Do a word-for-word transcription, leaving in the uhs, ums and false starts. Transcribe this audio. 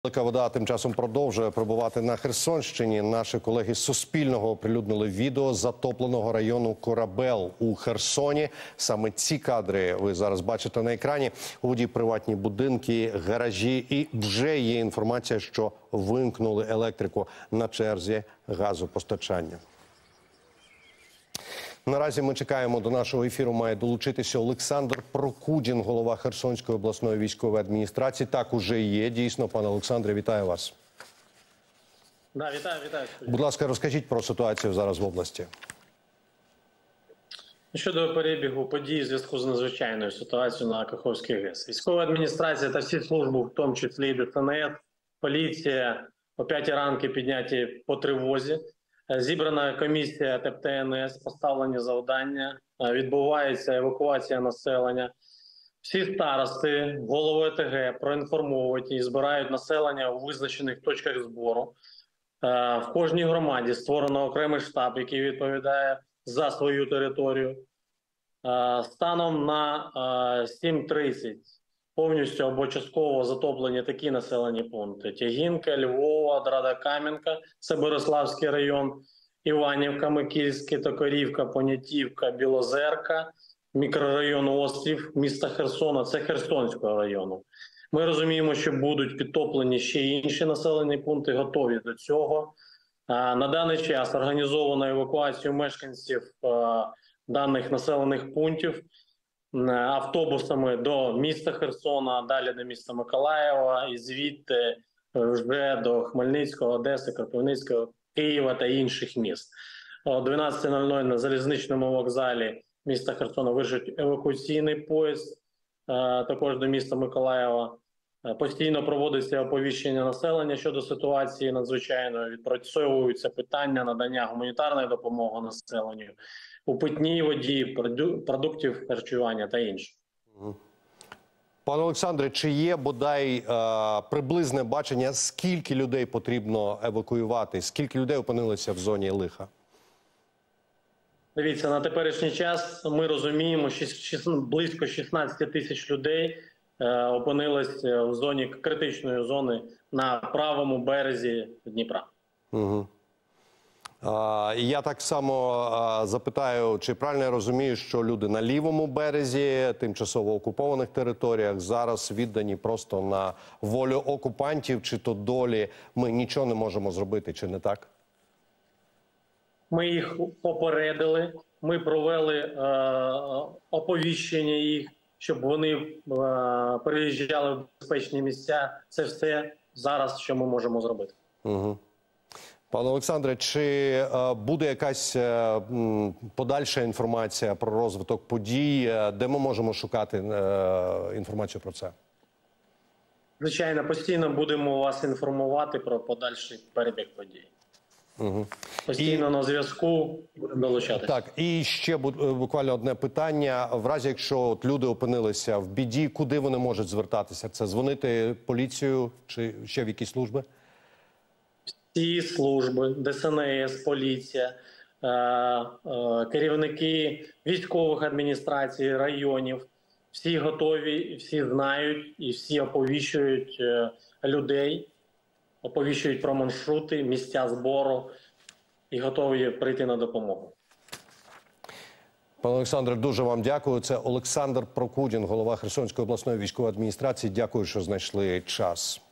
Велика вода тим часом продовжує прибувати на Херсонщині. Наші колеги з Суспільного оприлюднили відео затопленого району Корабел у Херсоні. Саме ці кадри ви зараз бачите на екрані. У воді приватні будинки, гаражі, і вже є інформація, що вимкнули електрику, на черзі газопостачання. Наразі ми чекаємо, до нашого ефіру має долучитися Олександр Прокудін, голова Херсонської обласної військової адміністрації. Так, уже є, дійсно. Пане Олександре, вітаю вас. Да, вітаю, вітаю. Будь ласка, розкажіть про ситуацію зараз в області. Щодо перебігу подій в зв'язку з надзвичайною ситуацією на Каховській ГЕС. Військова адміністрація та всі служби, в тому числі і ДСНС, поліція, о п'ятій ранку підняті по тривозі. Зібрана комісія Т П Т Н С, поставлені завдання, відбувається евакуація населення. Всі старости, голови О Те Ге проінформовують і збирають населення у визначених точках збору. В кожній громаді створено окремий штаб, який відповідає за свою територію. Станом на сім тридцять повністю або частково затоплені такі населені пункти: Тягінка, Львова, Драда-Кам'янка, це Бориславський район, Іванівка, Микільське, Токарівка, Понятівка, Білозерка, мікрорайон Острів, міста Херсона, це Херсонського району. Ми розуміємо, що будуть підтоплені ще й інші населені пункти, готові до цього. На даний час організовано евакуацію мешканців даних населених пунктів автобусами до міста Херсона, далі до міста Миколаєва, і звідти вже до Хмельницького, Одеси, Кропивницького, Києва та інших міст. О дванадцятій на залізничному вокзалі міста Херсона вирушить евакуаційний поїзд, також до міста Миколаєва. Постійно проводиться оповіщення населення щодо ситуації надзвичайної, відпрацьовуються питання надання гуманітарної допомоги населенню, у питній воді, продуктів харчування та інше. Пане Олександре, чи є бодай е, приблизне бачення, скільки людей потрібно евакуювати, скільки людей опинилися в зоні лиха? Дивіться, на теперішній час ми розуміємо, що близько шістнадцяти тисяч людей е, опинилися в зоні критичної зони на правому березі Дніпра. Угу. А, я так само а, запитаю, чи правильно я розумію, що люди на лівому березі, тимчасово окупованих територіях, зараз віддані просто на волю окупантів, чи то долі ми нічого не можемо зробити, чи не так? Ми їх попередили, ми провели е, оповіщення їх, щоб вони е, переїжджали в безпечні місця. Це все зараз, що ми можемо зробити. Угу. Пане Олександре, чи е, буде якась е, м, подальша інформація про розвиток подій, е, де ми можемо шукати е, інформацію про це? Звичайно, постійно будемо вас інформувати про подальший перебіг подій. Угу. Постійно і... на зв'язку будемо долучатися. Так, і ще буквально одне питання. В разі, якщо от люди опинилися в біді, куди вони можуть звертатися? Це дзвонити поліцію чи ще в якісь служби? Всі служби, Де Се Не Ес, поліція, керівники військових адміністрацій, районів, всі готові, всі знають і всі оповіщують людей, оповіщують про маршрути, місця збору і готові прийти на допомогу. Пане Олександре, дуже вам дякую. Це Олександр Прокудін, голова Херсонської обласної військової адміністрації. Дякую, що знайшли час.